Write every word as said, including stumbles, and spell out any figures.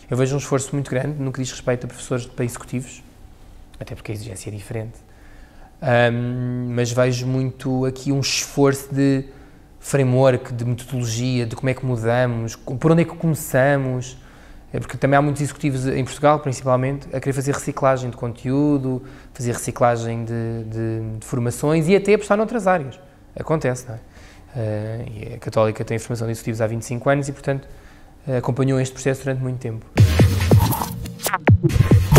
Eu vejo um esforço muito grande no que diz respeito a professores para executivos, até porque a exigência é diferente, um, mas vejo muito aqui um esforço de framework, de metodologia, de como é que mudamos, por onde é que começamos, porque também há muitos executivos em Portugal, principalmente, a querer fazer reciclagem de conteúdo, fazer reciclagem de, de, de formações e até apostar noutras áreas. Acontece, não é? Uh, e a Católica tem formação de executivos há vinte e cinco anos e, portanto, acompanhou este processo durante muito tempo.